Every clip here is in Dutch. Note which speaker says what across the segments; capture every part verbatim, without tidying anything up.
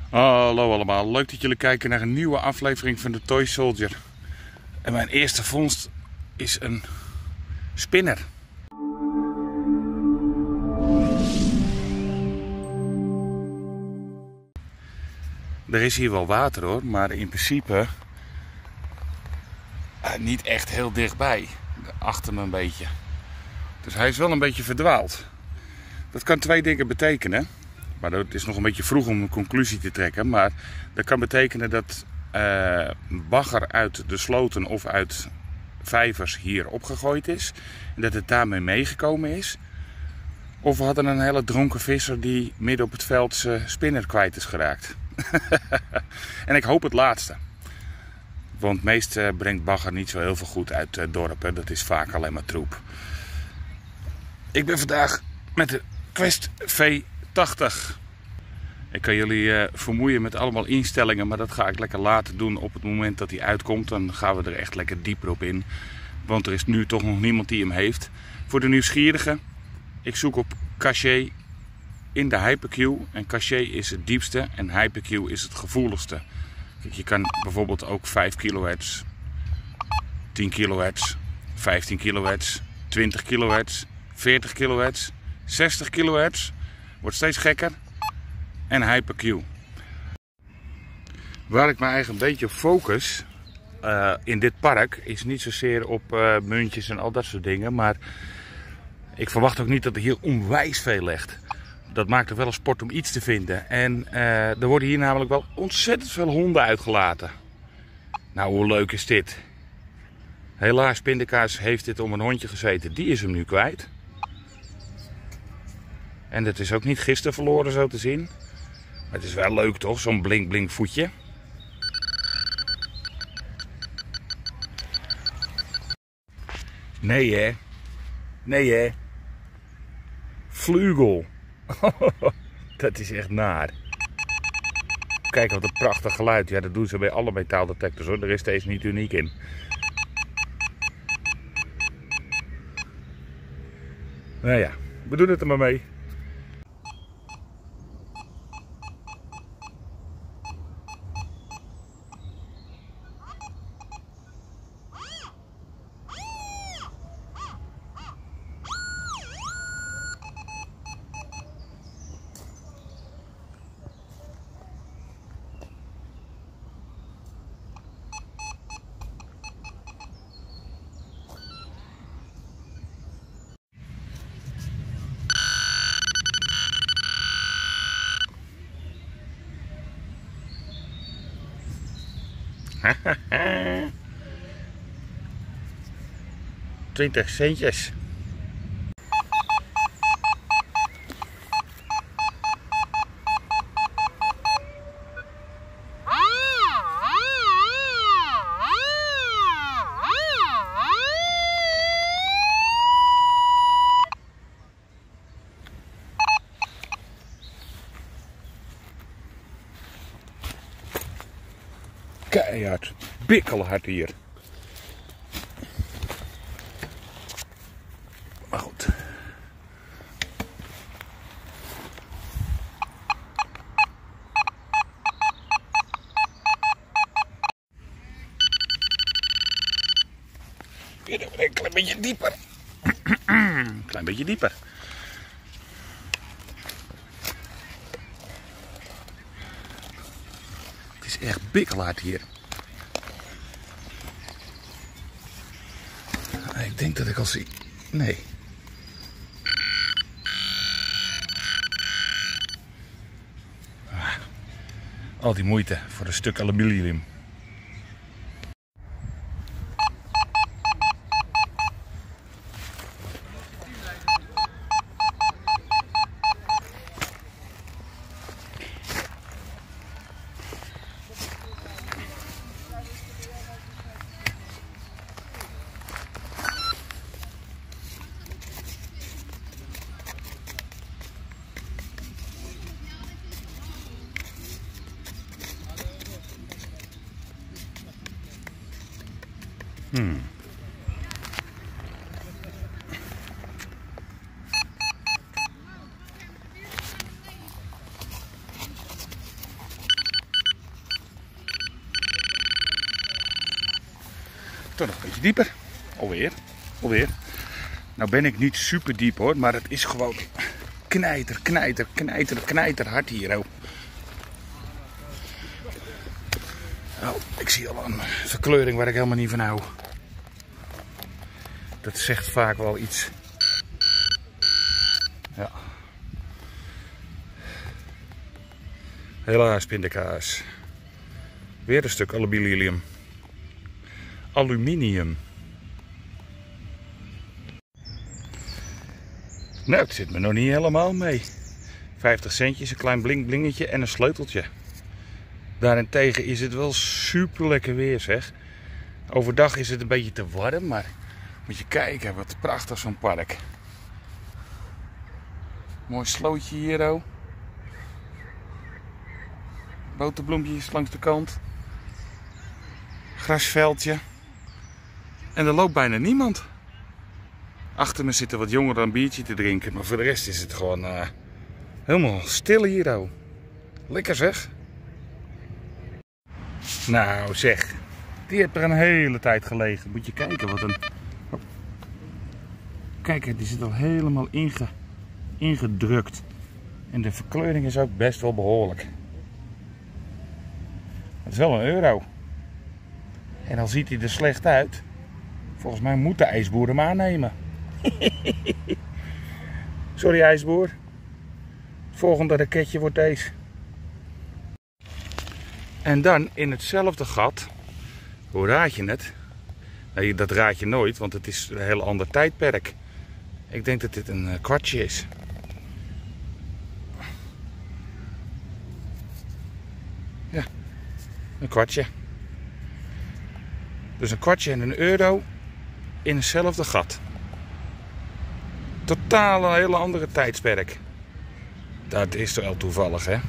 Speaker 1: Hallo allemaal, leuk dat jullie kijken naar een nieuwe aflevering van de Toy Soldier. En mijn eerste vondst is een spinner. Er is hier wel water hoor, maar in principe uh, niet echt heel dichtbij. Achter me een beetje. Dus hij is wel een beetje verdwaald. Dat kan twee dingen betekenen. Maar het is nog een beetje vroeg om een conclusie te trekken. Maar dat kan betekenen dat uh, bagger uit de sloten of uit vijvers hier opgegooid is. En dat het daarmee meegekomen is. Of we hadden een hele dronken visser die midden op het veld zijn spinner kwijt is geraakt. En ik hoop het laatste. Want meest uh, brengt bagger niet zo heel veel goed uit uh, dorpen. Dat is vaak alleen maar troep. Ik ben vandaag met de Quest V tachtig. Ik kan jullie uh, vermoeien met allemaal instellingen, maar dat ga ik lekker later doen op het moment dat hij uitkomt. Dan gaan we er echt lekker dieper op in. Want er is nu toch nog niemand die hem heeft. Voor de nieuwsgierigen, ik zoek op cachet in de Hypercue. En cachet is het diepste en Hypercue is het gevoeligste. Kijk, je kan bijvoorbeeld ook vijf kilohertz, tien kilohertz, vijftien kilohertz, twintig kilohertz, veertig kilohertz, zestig kilohertz. Wordt steeds gekker. En Hypercue. Waar ik me eigenlijk een beetje op focus uh, in dit park is niet zozeer op uh, muntjes en al dat soort dingen. Maar ik verwacht ook niet dat er hier onwijs veel ligt. Dat maakt het wel een sport om iets te vinden. En uh, er worden hier namelijk wel ontzettend veel honden uitgelaten. Nou, hoe leuk is dit? Helaas, Pindakaas heeft dit om een hondje gezeten. Die is hem nu kwijt. En dat is ook niet gisteren verloren zo te zien. Maar het is wel leuk toch, zo'n blink blink voetje. Nee hè. Nee hè. Vlugel. Dat is echt naar. Kijk wat een prachtig geluid. Ja, dat doen ze bij alle metaaldetectors hoor. Er is deze niet uniek in. Nou ja, we doen het er maar mee. twintig centjes. Keihard, bikkelhard hier. Maar goed. Weer een klein beetje dieper. Een klein beetje dieper. Het is echt bikkelhard hier. Ik denk dat ik al zie. Nee. Ah, al die moeite voor een stuk aluminium. Hmm. Toch nog een beetje dieper. Alweer. Alweer. Nou ben ik niet super diep hoor, maar het is gewoon knijter, knijter, knijter, knijter hard hier. Oh. Oh, ik zie al een verkleuring waar ik helemaal niet van hou. Dat zegt vaak wel iets. Ja. Helaas pindakaas. Weer een stuk aluminium. Aluminium. Nou, het zit me nog niet helemaal mee. vijftig centjes, een klein blink blingetje en een sleuteltje. Daarentegen is het wel super lekker weer zeg. Overdag is het een beetje te warm, maar moet je kijken wat prachtig zo'n park. Mooi slootje hier ook. Boterbloempjes langs de kant. Grasveldje. En er loopt bijna niemand. Achter me zitten wat jongeren een biertje te drinken, maar voor de rest is het gewoon uh, helemaal stil hier. Oh. Lekker zeg. Nou zeg, die heeft er een hele tijd gelegen. Moet je kijken wat een... Kijk, die zit al helemaal inge... ingedrukt. En de verkleuring is ook best wel behoorlijk. Het is wel een euro. En dan ziet hij er slecht uit. Volgens mij moet de ijsboer hem aannemen. Sorry ijsboer. Het volgende raketje wordt deze. En dan in hetzelfde gat. Hoe raad je het? Nee, dat raad je nooit, want het is een heel ander tijdperk. Ik denk dat dit een kwartje is. Ja, een kwartje. Dus een kwartje en een euro in hetzelfde gat. Totaal een hele andere tijdsperk. Dat is toch wel toevallig, hè?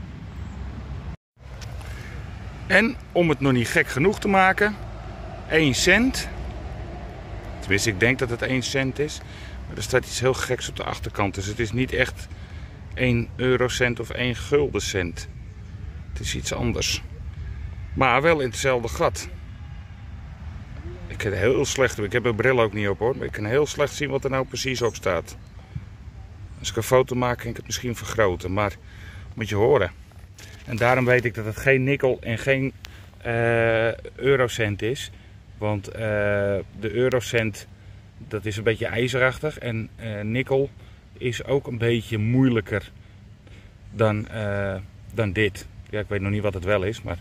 Speaker 1: En om het nog niet gek genoeg te maken, één cent. Tenminste, ik denk dat het één cent is. Maar er staat iets heel geks op de achterkant. Dus het is niet echt één eurocent of één guldencent. Het is iets anders. Maar wel in hetzelfde gat. Ik kan heel slecht, ik heb mijn bril ook niet op hoor, maar ik kan heel slecht zien wat er nou precies op staat. Als ik een foto maak, kan ik het misschien vergroten, maar moet je horen. En daarom weet ik dat het geen nikkel en geen uh, eurocent is. Want uh, de eurocent, dat is een beetje ijzerachtig en uh, nikkel is ook een beetje moeilijker dan, uh, dan dit. Ja, ik weet nog niet wat het wel is, maar...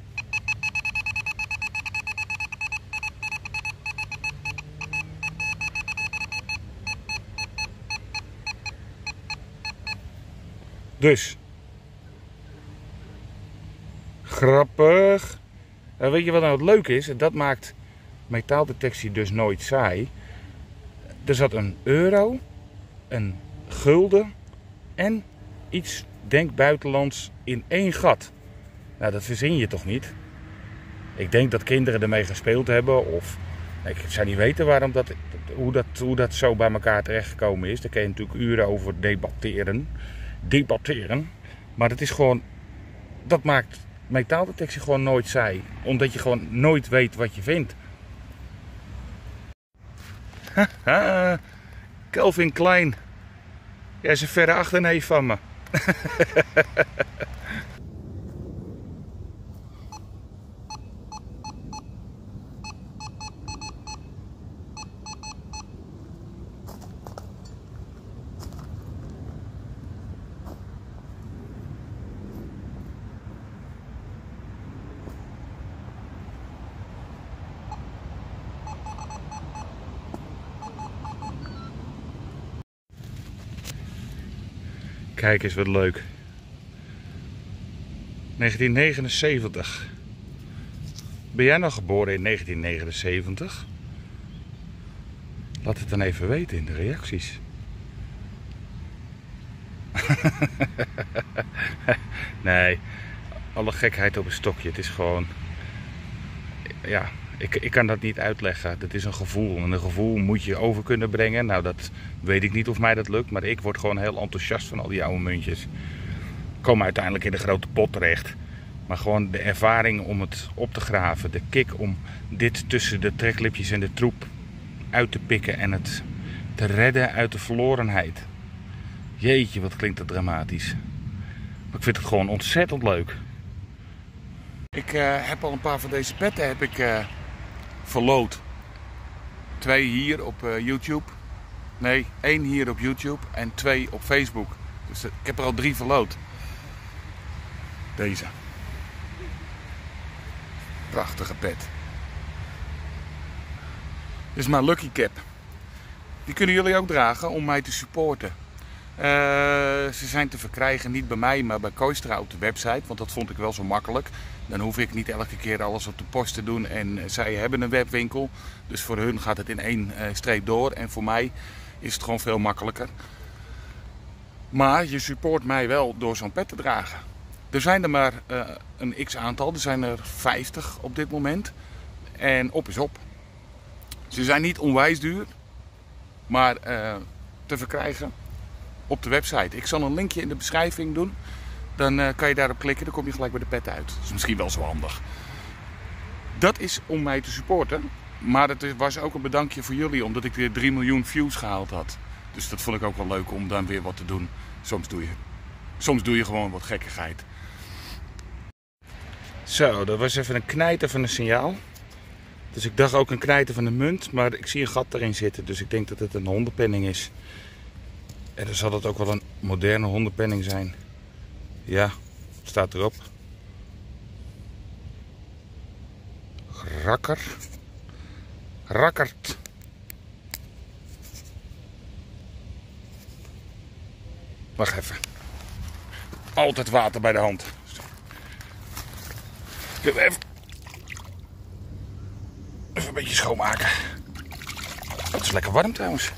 Speaker 1: Dus. Grappig. En weet je wat nou het leuke is? En dat maakt metaaldetectie dus nooit saai. Er zat een euro, een gulden en iets, denk buitenlands, in één gat. Nou, dat verzin je toch niet? Ik denk dat kinderen ermee gespeeld hebben of... Ik zou niet weten waarom dat, hoe, dat, hoe dat zo bij elkaar terechtgekomen is. Daar kun je natuurlijk uren over debatteren. Debatteren. Maar het is gewoon... Dat maakt metaaldetectie gewoon nooit saai. Omdat je gewoon nooit weet wat je vindt. Haha. Calvin Klein. Jij is een verre achterneef van me. Kijk eens wat leuk. negentien negenenzeventig. Ben jij nog geboren in negentien negenenzeventig? Laat het dan even weten in de reacties. Nee, alle gekheid op een stokje. Het is gewoon... Ja, ik, ik kan dat niet uitleggen. Dat is een gevoel. En een gevoel moet je over kunnen brengen. Nou, dat weet ik niet of mij dat lukt. Maar ik word gewoon heel enthousiast van al die oude muntjes. Komen uiteindelijk in de grote pot terecht. Maar gewoon de ervaring om het op te graven. De kick om dit tussen de treklipjes en de troep uit te pikken. En het te redden uit de verlorenheid. Jeetje, wat klinkt dat dramatisch. Maar ik vind het gewoon ontzettend leuk. Ik uh, heb al een paar van deze petten heb ik, uh, verloot. Twee hier op uh, YouTube. Nee, één hier op YouTube en twee op Facebook. Dus uh, ik heb er al drie verloot. Deze. Prachtige pet. Dit is mijn Lucky Cap. Die kunnen jullie ook dragen om mij te supporten. Uh, ze zijn te verkrijgen niet bij mij, maar bij Koistra op de website. Want dat vond ik wel zo makkelijk. Dan hoef ik niet elke keer alles op de post te doen. En zij hebben een webwinkel. Dus voor hun gaat het in één uh, streep door. En voor mij is het gewoon veel makkelijker. Maar je support mij wel door zo'n pet te dragen. Er zijn er maar uh, een x-aantal. Er zijn er vijftig op dit moment. En op is op. Ze zijn niet onwijs duur. Maar uh, te verkrijgen op de website. Ik zal een linkje in de beschrijving doen. Dan uh, kan je daarop klikken. Dan kom je gelijk bij de pet uit. Dat is misschien wel zo handig. Dat is om mij te supporten. Maar het was ook een bedankje voor jullie. Omdat ik weer drie miljoen views gehaald had. Dus dat vond ik ook wel leuk om dan weer wat te doen. Soms doe je, soms doe je gewoon wat gekkigheid. Zo, dat was even een knijter van een signaal. Dus ik dacht ook een knijter van een munt. Maar ik zie een gat erin zitten. Dus ik denk dat het een hondenpenning is. En dan zal het ook wel een moderne hondenpenning zijn. Ja, het staat erop. Rakker. Rakkert. Wacht even. Altijd water bij de hand. Even, even een beetje schoonmaken. Het is lekker warm trouwens.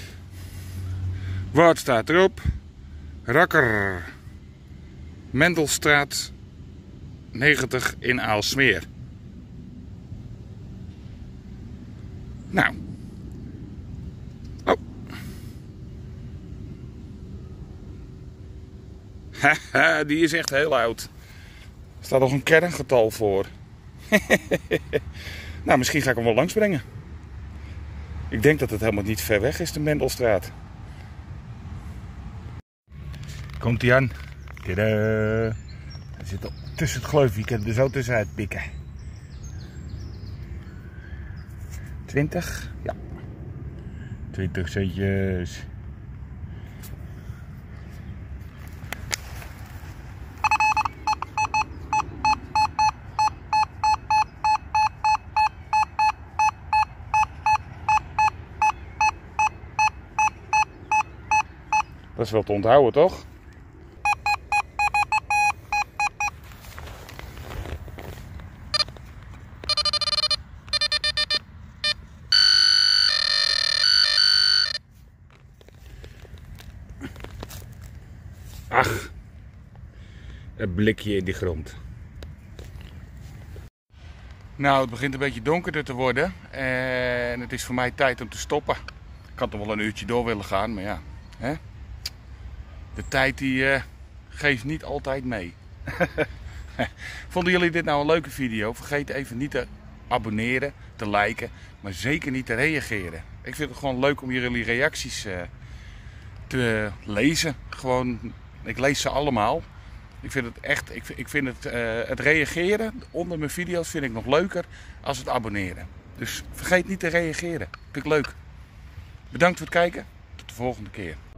Speaker 1: Wat staat erop? Rakker. Mendelstraat negentig in Aalsmeer. Nou. Oh. Haha, die is echt heel oud. Er staat nog een kerngetal voor. Nou, misschien ga ik hem wel langsbrengen. Ik denk dat het helemaal niet ver weg is, de Mendelstraat. Komt hij aan? Tadaa. Hij zit al tussen het gleuf, je kan er zo tussenuit pikken. twintig? Ja. twintig centjes. Dat is wel te onthouden, toch? Ach, een blikje in de grond. Nou, het begint een beetje donkerder te worden en het is voor mij tijd om te stoppen. Ik had nog wel een uurtje door willen gaan, maar ja, hè? De tijd die uh, geeft niet altijd mee. Vonden jullie dit nou een leuke video? Vergeet even niet te abonneren, te liken, maar zeker niet te reageren. Ik vind het gewoon leuk om jullie reacties uh, te lezen. Gewoon, ik lees ze allemaal. Ik vind het echt, ik, ik vind het, uh, het reageren onder mijn video's vind ik nog leuker als het abonneren. Dus vergeet niet te reageren. Vind ik leuk. Bedankt voor het kijken. Tot de volgende keer.